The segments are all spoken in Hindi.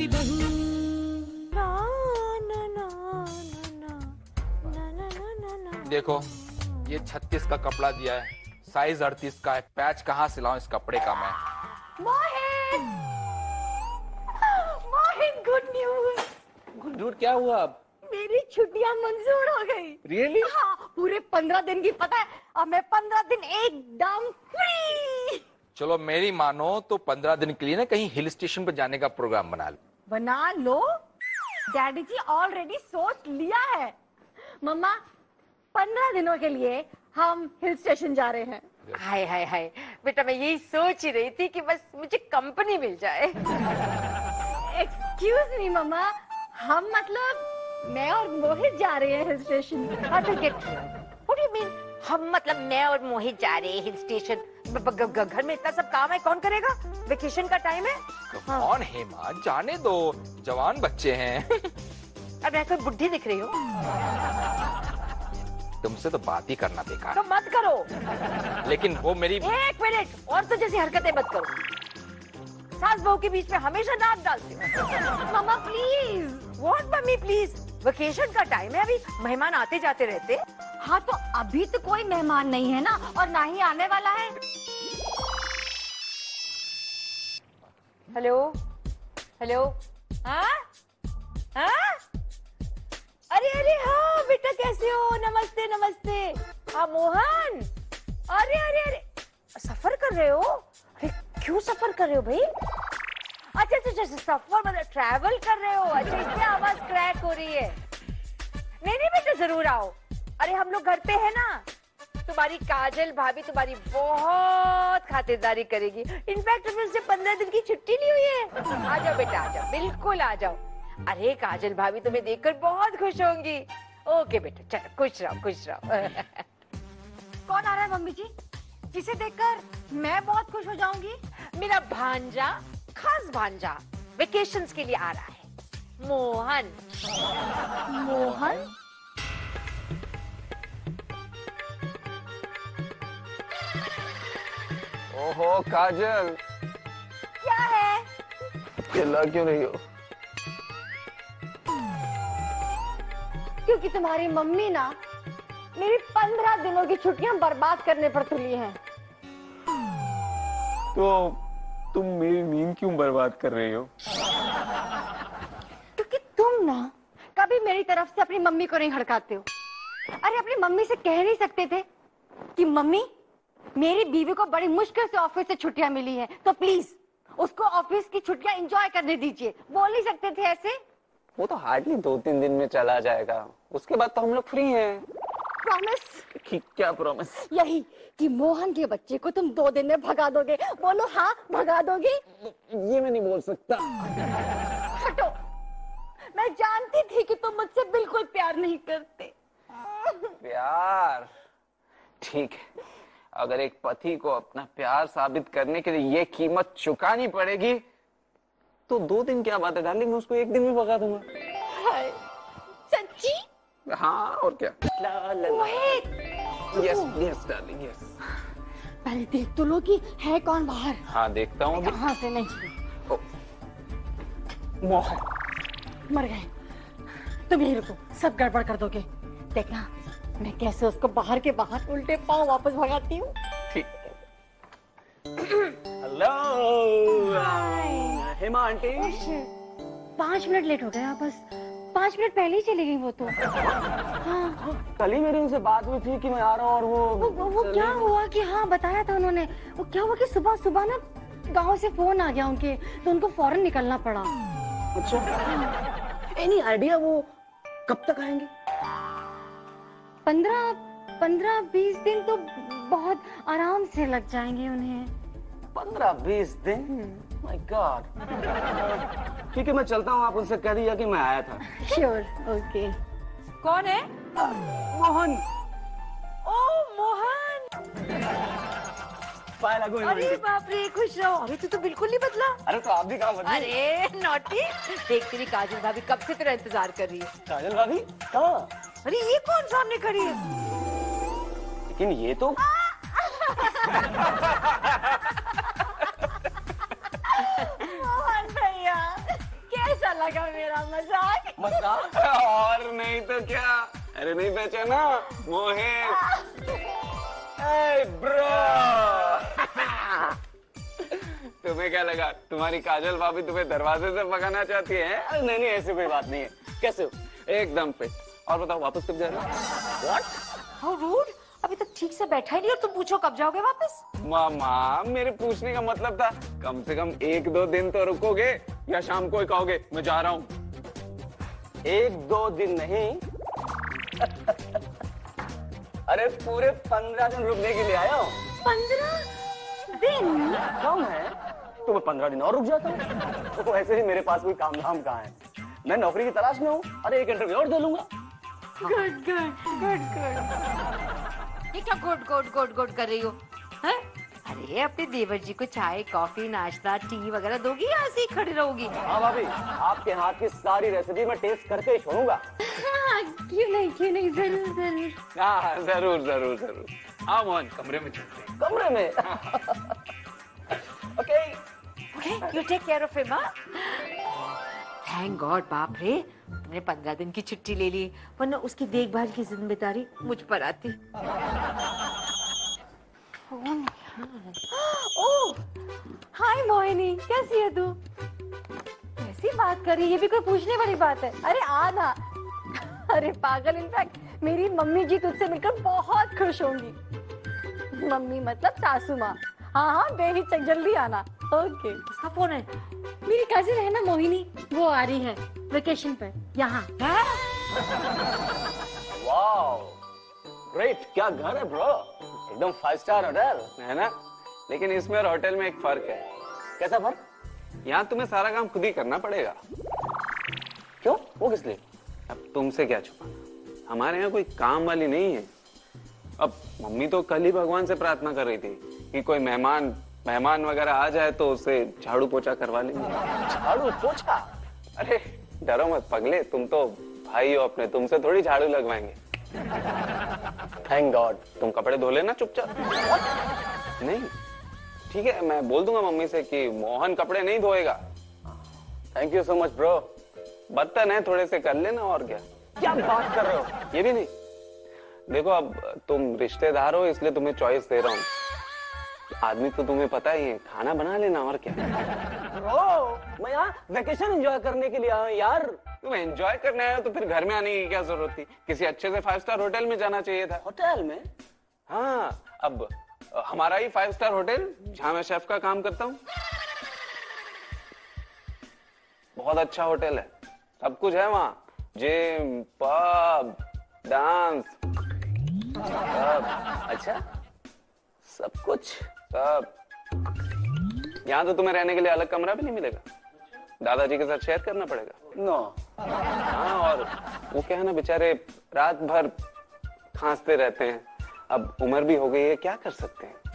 की बहू। ना ना ना ना ना ना ना ना। देखो ये 36 का कपड़ा दिया है, साइज 38 का है, पैच कहाँ सिलाऊं इस कपड़े का मैं। Mohit, Mohit good news. Good news क्या हुआ अब? मेरी छुट्टियां मंजूर हो गई। रियली? हाँ, पूरे 15 दिन की, पता है अब मैं 15 दिन एकदम फ्री। चलो मेरी मानो तो 15 दिन के लिए ना कहीं हिल स्टेशन पर जाने का प्रोग्राम बना लो। बना लो, डैडी जी ऑलरेडी सोच लिया है। मम्मा 15 दिनों के लिए हम हिल स्टेशन जा रहे हैं। हाय हाय हाय बेटा, मैं यही सोच ही रही थी कि बस मुझे कंपनी मिल जाए। एक्सक्यूज मी मम्मा, हम मतलब मैं और मोहित जा रहे हैं hill station. What do you mean? हम मतलब मैं और मोहित जा रहे हैं हिल स्टेशन? घर में इतना सब काम है, कौन करेगा? वेकेशन का टाइम है। कौन हेमा, जाने दो, जवान बच्चे हैं। अब मैं कोई बुढ़ी दिख रही हूँ? तुमसे तो बात ही करना बेकार। तो मत करो। लेकिन वो मेरी। एक मिनट, और तो जैसी हरकतें मत करो। सास बहू के बीच में हमेशा नाक डालते हो। Mamma please. What mummy please? Vacation का टाइम है, अभी मेहमान आते जाते रहते। हाँ तो अभी तो कोई मेहमान नहीं है ना, और ना ही आने वाला है। Hello hello. हाँ हाँ, अरे अरे हाँ बेटा, कैसे हो? नमस्ते नमस्ते। हाँ मोहन, अरे अरे अरे, सफर कर रहे हो? अरे क्यों सफर कर रहे हो भाई? अच्छा अच्छा अच्छा, सफर मतलब ट्रैवल कर रहे हो? अच्छा इसलिए आवाज क्रैक हो रही है। नहीं नहीं बेटा, जरूर आओ। अरे हम लोग घर पे है ना, तुम्हारी काजल भाभी तुम्हारी बहुत खातिरदारी करेगी। इनफैक्ट हमने उससे 15 दिन की छुट्टी ली हुई है। आ जाओ बेटा, आ जाओ, बिल्कुल आ जाओ। अरे काजल भाभी तुम्हें देखकर बहुत खुश होंगी। ओके बेटा, चलो खुश रहो खुश रहो। कौन आ रहा है मम्मी जी, जिसे देखकर मैं बहुत खुश हो जाऊंगी? मेरा भांजा, खास भांजा, वेकेशंस के लिए आ रहा है, मोहन। मोहन? ओहो काजल, क्या है? चिल्ला क्यों रही हो? क्योंकि तुम्हारी मम्मी ना मेरी 15 दिनों की छुट्टियां बर्बाद करने पर तुली हैं। तो तुम मेरी नींद क्यों बर्बाद कर रही हो? क्योंकि तुम ना कभी मेरी तरफ से अपनी मम्मी को नहीं हड़काते हो। अरे अपनी मम्मी से कह नहीं सकते थे कि मम्मी मेरी बीवी को बड़ी मुश्किल से ऑफिस से छुट्टियां मिली हैं, तो प्लीज उसको ऑफिस की छुट्टियां एंजॉय करने दीजिए। बोल नहीं सकते थे ऐसे? वो तो हार्डली 2-3 दिन में चला जाएगा, उसके बाद तो हम लोग फ्री हैं। प्रॉमिस? क्या प्रॉमिस? यही कि मोहन के बच्चे को तुम 2 दिन में भगा दोगे। बोलो हाँ, भगा दोगे? ये मैं नहीं बोल सकता। हटो, मैं जानती थी कि तुम मुझसे बिल्कुल प्यार नहीं करते। प्यार? ठीक है, अगर एक पति को अपना प्यार साबित करने के लिए ये कीमत चुकानी पड़ेगी तो 2 दिन क्या बात है डार्लिंग, मैं उसको 1 दिन में भगा दूंगा। हाय, सच्ची? हाँ और क्या। Mohit! Yes yes darling yes. पहले देख तो लो कि है कौन बाहर। हाँ देखता हूँ। कहाँ से नहीं? मोहन मर गए। तुम यही रुको, सब गड़बड़ कर दोगे। देखना मैं कैसे उसको बाहर के बाहर उल्टे पांव वापस भगाती हूँ। ठीक। Hello Hema aunty. 5 minute late हो गया, बस 5 मिनट पहले ही चली गई वो तो। हाँ कल ही मेरी उनसे बात हुई थी कि मैं आ रहा हूँ, और वो क्या हुआ कि हाँ बताया था उन्होंने। वो क्या हुआ कि सुबह सुबह ना गांव से फोन आ गया उनके, तो उनको फौरन निकलना पड़ा। अच्छा, एनी आइडिया वो कब तक आएंगे? 15-20 दिन तो बहुत आराम से लग जाएंगे उन्हें। 15-20 दिन? My God. ठीक है मैं चलता हूँ, आप उनसे कह दिया कि मैं आया था। Sure, okay. कौन है? मोहन। ओ मोहन, अरे बाप रे, खुश रहो। अरे तू तो बिल्कुल नहीं बदला। अरे तो आप भी कहाँ बदली? अरे नॉटी, देख तेरी काजल भाभी कब से तेरा इंतजार कर रही है। काजल भाभी कहाँ? अरे ये कौन सामने खड़ी है? लेकिन ये तो मोहन भैया, कैसे मजाक? और नहीं तो क्या, अरे नहीं पहचाना, मोहित। Hey bro! तुम्हें क्या लगा तुम्हारी काजल भाभी तुम्हें दरवाजे से भगाना चाहती है? नहीं नहीं, ऐसी कोई बात नहीं है। कैसे हो? एकदम फिट। और बताओ वापस कब जा रहे हो? What? हाउ रूड, अभी तक ठीक से बैठा ही नहीं और तुम पूछो कब जाओगे वापस? मामा, मेरे पूछने का मतलब था कम से कम 1-2 दिन तो रुकोगे या शाम को ही कहोगे मैं जा रहा हूँ? 1-2 दिन नहीं, अरे पूरे 15 दिन रुकने के लिए आया हूँ। 15 दिन? कम है तो मैं 15 दिन और रुक जाता हूँ। तो ऐसे ही मेरे पास कोई काम धाम कहाँ है, मैं नौकरी की तलाश में हूँ। अरे एक इंटरव्यू और दे लूंगा। Good good good good. ये क्या गुड गुड गुड गुड कर रही हो? हैं? अरे अपने देवर जी को चाय कॉफी नाश्ता टी वगैरह दोगी या ऐसे ही खड़ी रहोगी? हाँ भाभी, आपके हाथ की सारी रेसिपी मैं टेस्ट करके ही छोड़ूंगा। हाँ, क्यों नहीं, जरूर जरूर। हाँ जरूर जरूर जरूर। हाँ मोहन, कमरे में चलते हैं। कमरे में? Okay okay, you take care of him. Thank God, बाप रे, तुमने 15 दिन की छुट्टी ले ली, वरना उसकी देखभाल की जिम्मेदारी मुझ पर आती। ओह, हाय मोहिनी, कैसी है तू? कैसी बात कर रही है, ये भी कोई पूछने वाली बात है? अरे आ ना। अरे पागल, इनफैक्ट मेरी मम्मी जी तुझसे मिलकर बहुत खुश होंगी। मम्मी मतलब सासू माँ। हाँ बेहिचक जल्दी आना। ओके। किसका फोन है? मेरी कजिन है ना मोहिनी, वो आ रही है वेकेशन पर यहाँ। वाओ, ग्रेट, क्या घर है ब्रो, एकदम 5 स्टार होटल है ना? लेकिन इसमें और होटल में एक फर्क है। कैसा फर्क? यहाँ तुम्हें सारा काम खुद ही करना पड़ेगा। क्यों, वो किस लिए? अब तुमसे क्या छुपाना, हमारे यहाँ कोई काम वाली नहीं है। अब मम्मी तो कल ही भगवान से प्रार्थना कर रही थी कि कोई मेहमान वगैरह आ जाए तो उसे झाड़ू पोछा करवा लेंगे। झाड़ू पोछा? अरे डरो मत पगले, तुम तो भाई हो अपने, तुमसे थोड़ी झाड़ू लगवाएंगे। Thank God. तुम कपड़े धो लेना चुपचाप। नहीं ठीक है, मैं बोल दूंगा मम्मी से कि मोहन कपड़े नहीं धोएगा। Thank you so much bro. बर्तन है थोड़े से कर लेना, और क्या। क्या बात कर रहे हो? ये भी नहीं, देखो अब तुम रिश्तेदार हो इसलिए तुम्हें चॉइस दे रहा हूँ। आदमी तो तुम्हें पता ही है, खाना बना लेना, और क्या। ब्रो, मैं यहाँ वेकेशन एंजॉय करने के लिए आया हूँ यार। तुम एंजॉय करने आए हो तो फिर घर में आने की क्या जरूरत थी? किसी अच्छे से 5 स्टार होटल में जाना चाहिए था। होटल में? हाँ, अब हमारा ही 5 स्टार होटल जहाँ मैं शेफ का काम करता हूँ। बहुत अच्छा होटल है, सब कुछ है वहाँ, जिम, पब, डांस, सब। अच्छा, सब कुछ? सब। यहाँ तो तुम्हें रहने के लिए अलग कमरा भी नहीं मिलेगा, दादाजी के साथ शेयर करना पड़ेगा। नो। हाँ, और वो क्या है ना, बेचारे रात भर खांसते रहते हैं। अब उम्र भी हो गई है, क्या कर सकते हैं।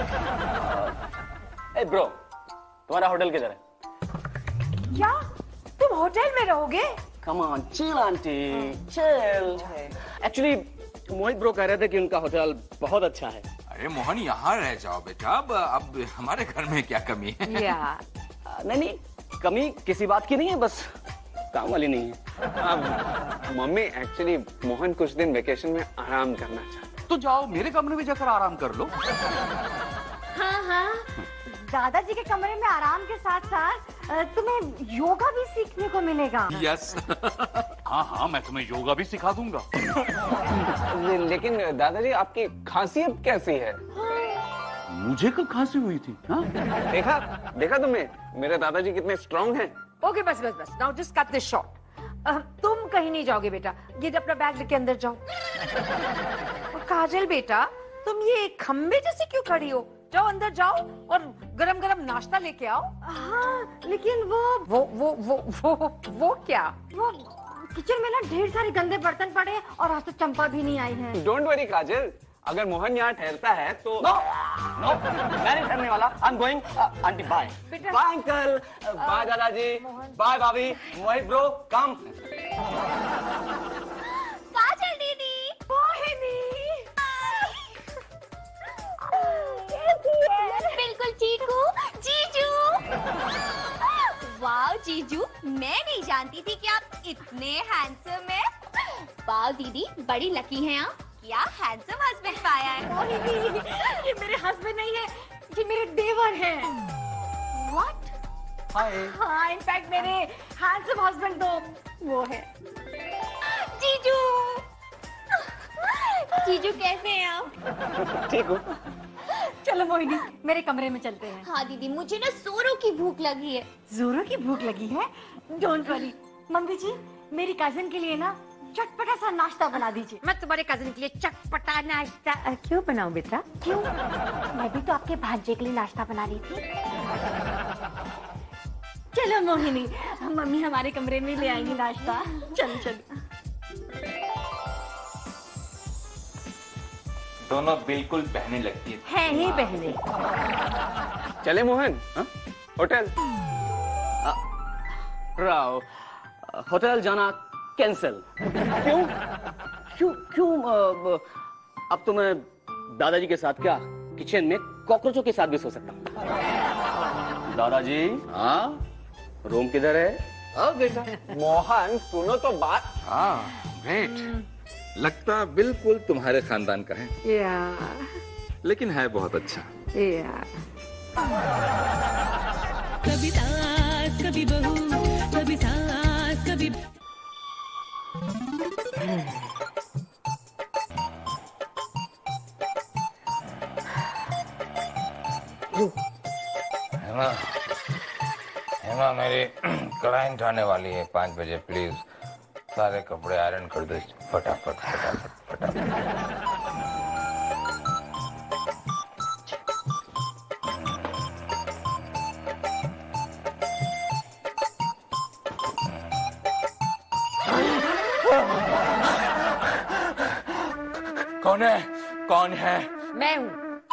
ए ब्रो, तुम्हारा होटल किधर है? क्या तुम होटल में रहोगे? Come on, chill aunty, chill. Actually Mohit bro कह रहे थे कि उनका होटल बहुत अच्छा है। अरे मोहन, यहाँ रह जाओ बेटा, अब हमारे घर में क्या कमी है? या नहीं, कमी किसी बात की नहीं है, बस काम वाली नहीं है। अब मम्मी, एक्चुअली मोहन कुछ दिन वेकेशन में आराम करना चाहता है। तो जाओ मेरे कमरे में जाकर आराम कर लो। हाँ, दादाजी के कमरे में आराम के साथ साथ तुम्हें योगा भी सीखने को मिलेगा। यस। हाँ, मैं तुम्हें योगा भी सिखा दूंगा। लेकिन दादाजी, आपकी खासियत कैसी है? मुझे कब खांसी हुई थी? हाँ? देखा तुमने मेरे दादाजी कितने स्ट्रांग हैं। ओके, बस, now just cut this short. तुम कहीं नहीं जाओगे बेटा, ये अपना बैग लेके अंदर जाओ। और काजल बेटा, तुम ये खंबे जैसे क्यों खड़ी हो? जाओ अंदर जाओ और गरम गरम नाश्ता लेके आओ। हाँ, लेकिन वो क्या? वो किचन में ना ढेर सारे गंदे बर्तन पड़े हैं और आज तो चंपा भी नहीं आई है। डोंट वरी काजल, अगर मोहन यहाँ ठहरता है तो। नो, मैं नहीं ठहरने वाला। I am going. Aunty bye. Bye uncle, bye दादाजी, बाय भाभी, मोहित ब्रो, कम। काजल दीदी, मोहिनी, बिल्कुल ठीक हूँ जीजू। वाह जीजू, मैं नहीं जानती थी कि आप इतने हैंडसम हैं। वाह दीदी, बड़ी लकी हैं आप। क्या हैंडसम हस्बैंड पाया है। ये मेरे हस्बैंड नहीं है, ये मेरे देवर हैं। व्हाट? हाँ, इनफैक्ट मेरे हैंडसम हस्बैंड तो वो है। जीजू, जीजू कैसे हैं आप? ठीक हूँ। चलो मोहिनी, मेरे कमरे में चलते हैं। हाँ दीदी, मुझे ना जोरों की भूख लगी है। जोरों की भूख लगी है? डोंट वरी मम्मी जी, मेरी कजिन के लिए ना चटपटा सा नाश्ता बना दीजिए। मैं तुम्हारे कजिन के लिए चटपटा नाश्ता क्यों बनाऊं बेटा? क्यों? मैं भी तो आपके भांजे के लिए नाश्ता बना रही थी। चलो मोहिनी, मम्मी हमारे कमरे में ले आएंगी नाश्ता। चलो चलो। दोनों बिल्कुल बहने लगती है ही बहने। चले मोहन, हा? होटल। राव, होटल जाना कैंसिल। क्यों? क्यों? अब तो मैं दादाजी के साथ क्या किचन में कॉकरोचों के साथ भी सो सकता हूँ। दादाजी, हाँ, रूम किधर है? अब देखा। मोहन सुनो तो बात। हाँ, ग्रेट। लगता बिल्कुल तुम्हारे खानदान का है, लेकिन है बहुत अच्छा। कभी सास कभी बहू, कभी सास कभी। हेमा मेरी क्लाइंट आने वाली है 5 बजे, प्लीज सारे कपड़े आयरन कर दो फटाफट फटाफट फटाफट। कौन है? कौन है? मैं हूँ।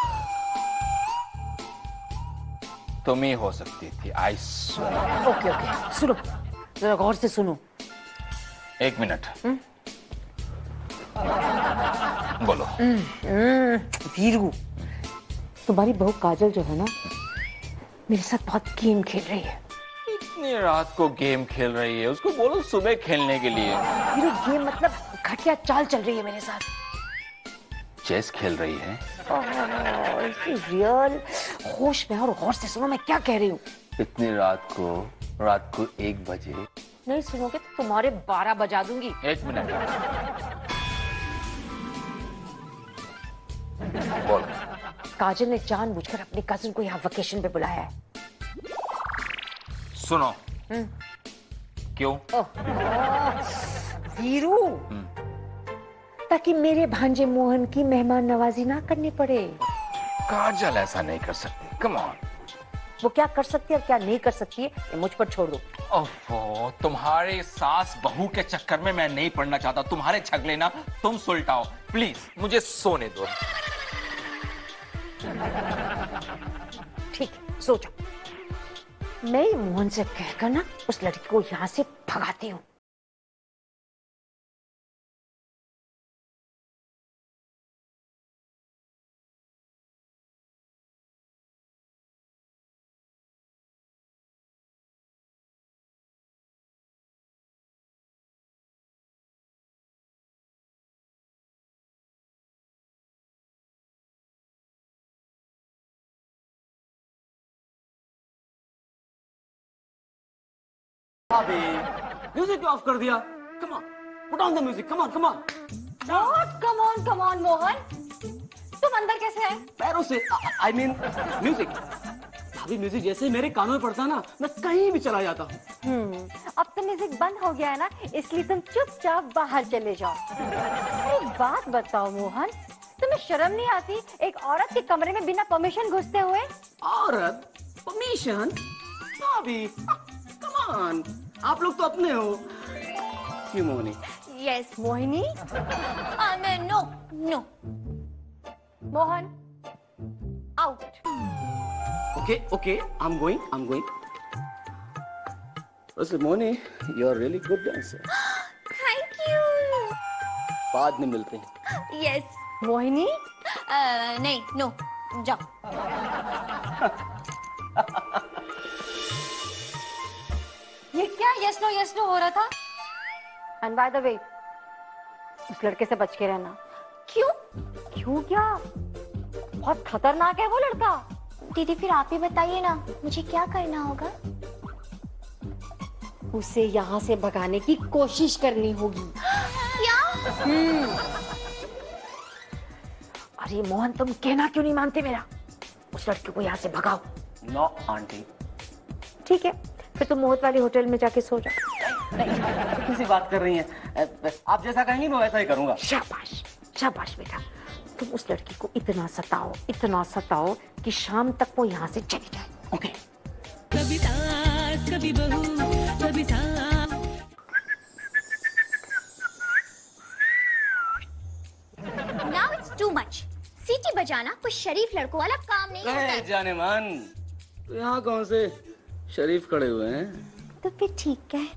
तुम ही हो सकती थी, आई स्वेयर। ओके, सुनो, जरा गौर से सुनो। 1 मिनट। बोलो। वीरू, तुम्हारी बहू काजल जो है ना, मेरे साथ बहुत गेम खेल रही है। इतनी रात को गेम खेल रही है? उसको बोलो सुबह खेलने के लिए। वीरू, गेम मतलब घटिया चाल चल रही है मेरे साथ। चेस खेल रही है? रियल होश में और गौर से सुनो मैं क्या कह रही हूँ। इतनी रात को 1 बजे? नहीं सुनोगे तो तुम्हारे 12 बजा दूंगी। 1 मिनट। बोल। काजल ने जानबूझकर अपनी कजिन को यहाँ वेकेशन पे बुलाया है। सुनो। क्यों? वीरू, ताकि मेरे भांजे मोहन की मेहमान नवाजी ना करनी पड़े। काजल ऐसा नहीं कर सकती, कम ऑन। वो क्या कर सकती है और क्या नहीं कर सकती है, ये मुझ पर छोड़ दो। ओहो, तुम्हारे सास बहू के चक्कर में मैं नहीं पड़ना चाहता। तुम्हारे झगड़े ना तुम सुलटाओ, प्लीज मुझे सोने दो। ठीक है, सो जाओ। मैं मोहन से कहकर ना उस लड़की को यहाँ से भगाती हूँ। भाभी, म्यूजिक ऑफ कर दिया। Come on, put on the music. Come on, come on. Come on Mohan, तुम अंदर कैसे आए? पैरों से। I mean music. भाभी, म्यूजिक जैसे मेरे कानों में पड़ता ना, मैं कहीं भी चला जाता हूँ। अब तो म्यूजिक बंद हो गया है ना, इसलिए तुम चुपचाप बाहर चले जाओ। एक बात बताओ मोहन, तुम्हें शर्म नहीं आती एक औरत के कमरे में बिना परमिशन घुसते हुए? औरत? परमिशन? भाभी, कम ऑन, आप लोग तो अपने हो। क्यों Mohini? Yes Mohini? No no. Mohan, out. Okay, I'm going. Listen, Moni, you're a really good dancer. Thank you. बाद में मिलते हैं। यस। मोहिनी? नहीं, नो, जाओ। यस नो हो रहा था। एंड बाय द वे, उस लड़के से बच के रहना। क्यों? क्यों क्या? बहुत खतरनाक है वो लड़का। दीदी फिर आप ही बताइए ना, मुझे क्या करना होगा? उसे यहाँ से भगाने की कोशिश करनी होगी। क्या? अरे मोहन, तुम कहना क्यों नहीं मानते मेरा? उस लड़के को यहाँ से भगाओ। No aunty. ठीक है, फिर तुम मोहित वाली होटल में जाके सो जाओ। किसी बात कर रही हैं? आप जैसा कहेंगी मैं वैसा ही करूंगा। शाबाश शाबाश बेटा, तुम उस लड़की को इतना सताओ कि शाम तक वो यहाँ से चली जाए। ओके। कभी सास कभी बहू, कभी सास। Now it's too much. सीटी बजाना कोई शरीफ लड़कों वाला काम नहीं होता है। जाने मन, तो यहाँ कौन से शरीफ खड़े हुए हैं? तो फिर ठीक है।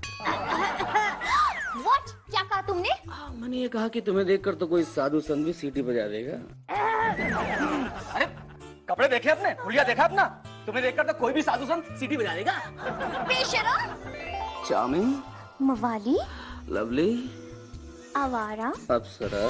What? क्या कहा तुमने? मैंने ये कहा कि तुम्हें देखकर तो कोई साधु संत भी सीटी बजा देगा। अरे कपड़े देखे अपने, हुलिया देखा अपना? तुम्हें देखकर तो कोई भी साधु संत सीटी बजा देगा। बेशरम, चार्मिंग, मवाली, लवली, आवारा, अप्सरा।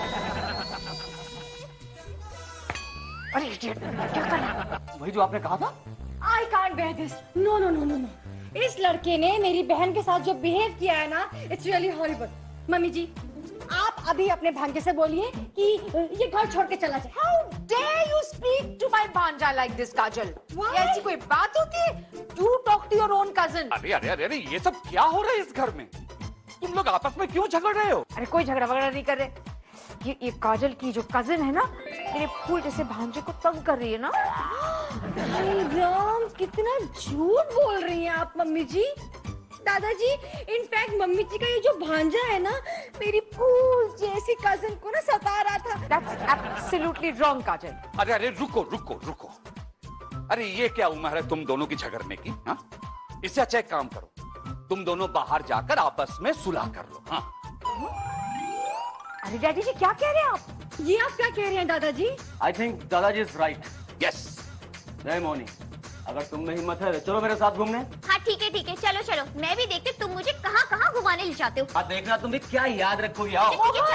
अरे इडियट, क्या कर रहा है? वही जो आपने कहा था। I can't bear this. No, no, no, no, no. इस लड़के ने मेरी बहन के साथ जो बिहेव किया है ना, it's really horrible. मम्मी जी, आप अभी अपने भांजे से बोलिए कि ये घर छोड़ के चला जाए। How dare you speak to my भांजा like this, काजल? Why? ऐसी कोई बात होती है? You talk to your own cousin. अरे अरे अरे अरे, ये सब क्या हो रहा है इस घर में? तुम लोग आपस में क्यों झगड़ रहे हो? अरे कोई झगड़ा वगड़ा नहीं कर रहे। ये काजल की जो कजिन है ना, मेरे फूल जैसे भांजे को तंग कर रही है ना। हाय राम, कितना झूठ बोल रही हैं आप मम्मी जी। दादाजी, इनफैक्ट मम्मी जी का ये जो भांजा है ना, मेरी फूल जैसी कजिन को ना सता रहा था। That's absolutely wrong, काजल। अरे अरे रुको रुको रुको, अरे ये क्या उम्र है तुम दोनों की झगड़ने की? हाँ, इससे अच्छा एक काम करो, तुम दोनों बाहर जाकर आपस में सुलह कर लो। हाँ, अरे डैडी जी, क्या कह रहे हैं आप? ये आप क्या कह रहे हैं दादाजी? आई थिंक दादाजी इज राइट। यस। नहीं मोनी, अगर तुम में हिम्मत है तो चलो मेरे साथ घूमने। हाँ ठीक है, चलो चलो, मैं भी देखती तुम मुझे कहाँ कहाँ घुमाने ले जाते हो। हाँ देखना, तुम भी क्या याद रखोगी। आओ।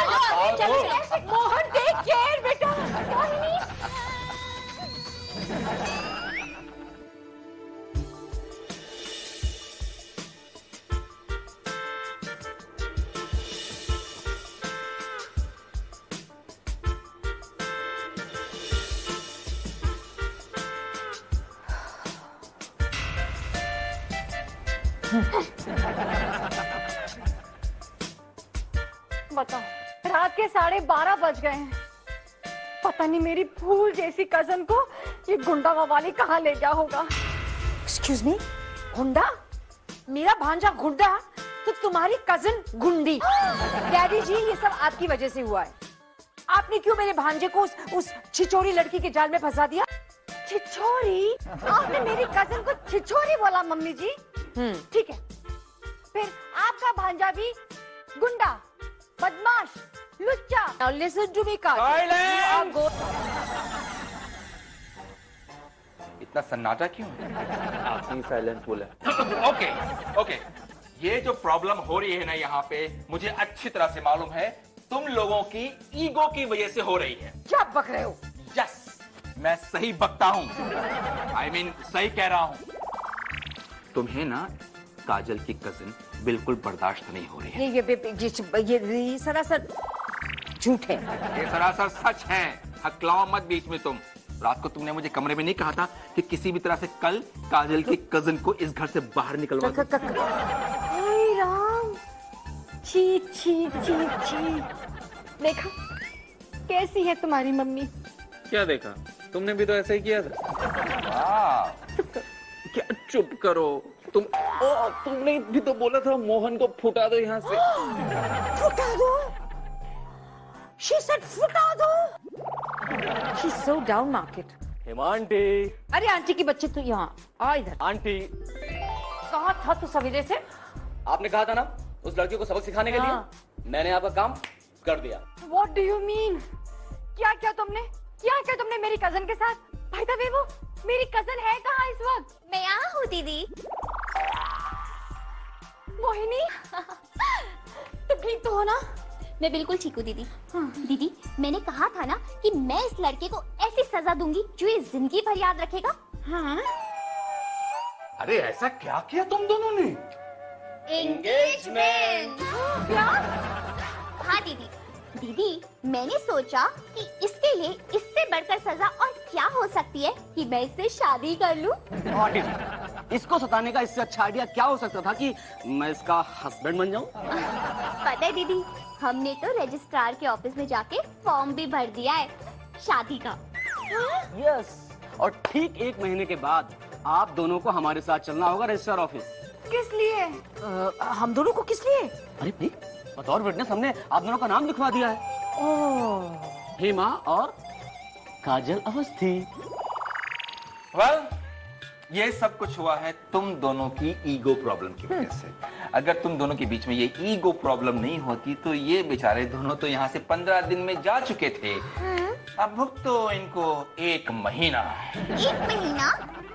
मोहन, टेक केयर बेटा। बताओ, रात के 12:30 बज गए हैं। पता नहीं मेरी फूल जैसी कजन को ये गुंडा मवाली कहाँ ले गया होगा। एक्सक्यूज मी, गुंडा? मेरा भांजा गुंडा तो तुम्हारी कजिन गुंडी। डैडी जी, ये सब आपकी वजह से हुआ है। आपने क्यों मेरे भांजे को उस छिछोरी लड़की के जाल में फंसा दिया? छिछोरी? आपने मेरी कजन को छिछोरी बोला मम्मी जी? ठीक है, फिर आपका भांजा भी गुंडा, बदमाश, लुच्चा। Now listen to me, काजल। इतना सन्नाटा क्यों? आपने साइलेंस बोला। ओके ओके, ये जो प्रॉब्लम हो रही है ना यहाँ पे, मुझे अच्छी तरह से मालूम है, तुम लोगों की ईगो की वजह से हो रही है। क्या बक रहे हो? यस, मैं सही बकता हूँ। I mean, सही कह रहा हूँ। तुम्हें ना काजल की कजिन बिल्कुल बर्दाश्त नहीं हो रही है। ये सरासर झूठ है। ये सरासर सच है। हकलाओ मत बीच में तुम। रात को तुमने मुझे कमरे में नहीं कहा था कि किसी भी तरह से कल काजल की कजिन को इस घर से बाहर निकलवा दो? हाय राम, छी छी छी छी। देखा कैसी है तुम्हारी मम्मी? क्या देखा? तुमने भी तो ऐसा ही किया था। क्या चुप करो तुम। तुमने भी तो बोला था मोहन को फुटा दो यहाँ से। फुटा दो? She said फुटा दो। She's so down market। Hema aunty. अरे आंटी की बच्चे, तू यहाँ आ इधर। आंटी, कहाँ था तू सवेरे से? आपने कहा था ना उस लड़की को सबक सिखाने के लिए, मैंने आपका काम कर दिया। What do you mean? क्या क्या तुमने मेरी कजन के साथ? भाई द वे, वो मेरी कजन है कहाँ इस वक्त? मैं यहाँ हूँ दीदी। मोहिनी तुम ठीक तो हो ना? मैं बिल्कुल ठीक हूँ दीदी। दीदी मैंने कहा था ना कि मैं इस लड़के को ऐसी सजा दूंगी जो ये जिंदगी भर याद रखेगा। हाँ? अरे ऐसा क्या किया तुम दोनों ने? एंगेजमेंट। क्या? हाँ दीदी, दीदी मैंने सोचा कि इसके लिए इससे बढ़कर सजा और क्या हो सकती है कि मैं इससे शादी कर लूं। इसको सताने का इससे अच्छा आइडिया क्या हो सकता था कि मैं इसका हस्बैंड बन जाऊं? पता है दीदी, हमने तो रजिस्ट्रार के ऑफिस में जाके फॉर्म भी भर दिया है शादी का। यस, और ठीक 1 महीने के बाद आप दोनों को हमारे साथ चलना होगा रजिस्ट्रार ऑफिस। किस लिए? हम दोनों को किस लिए? अरे भाई, बतौर विटनेस हमने आप दोनों का नाम लिखवा दिया है। हेमा और काजल अवस्थी। वेल, ये सब कुछ हुआ है तुम दोनों की ईगो प्रॉब्लम की वजह से। अगर तुम दोनों के बीच में ये ईगो प्रॉब्लम नहीं होती तो ये बेचारे दोनों तो यहाँ से 15 दिन में जा चुके थे। अब भुगतो इनको 1 महीना। 1 महीना?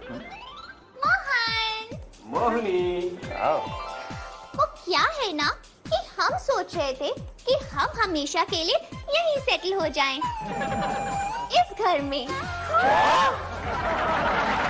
मोहन, मोहिनी, वो क्या है ना कि हम सोच रहे थे कि हम हमेशा के लिए यहीं सेटल हो जाएं, इस घर में।